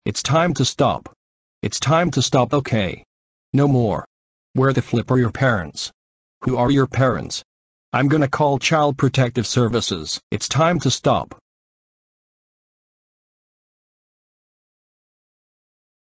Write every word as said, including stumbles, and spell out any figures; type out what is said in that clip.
It's time to stop. It's time to stop, okay? No more. Where the flip are your parents? Who are your parents? I'm gonna call Child Protective Services. It's time to stop.